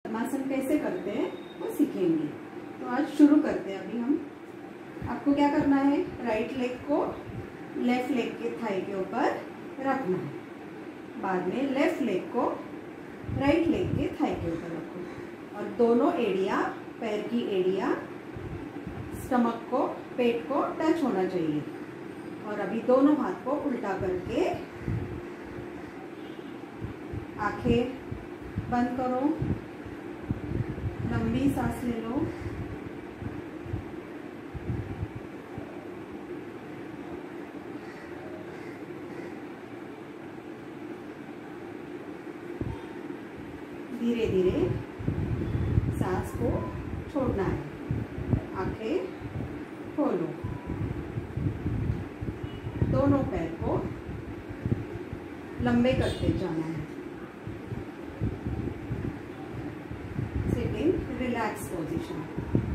पद्मासन कैसे करते हैं वो सीखेंगे। तो आज शुरू करते हैं। अभी हम आपको क्या करना है, राइट लेग को लेफ्ट लेग के थाई के ऊपर रखना है, बाद में लेफ्ट लेग को राइट लेग के थाई के ऊपर रखो और दोनों एड़िया, पैर की एड़िया स्टमक को, पेट को टच होना चाहिए। और अभी दोनों हाथ को उल्टा करके आंखें बंद करो, लंबी सांस ले लो। धीरे धीरे सांस को छोड़ना है, आंखें खोलो, दोनों पैर को लंबे करते जाना है। Sitting relax position.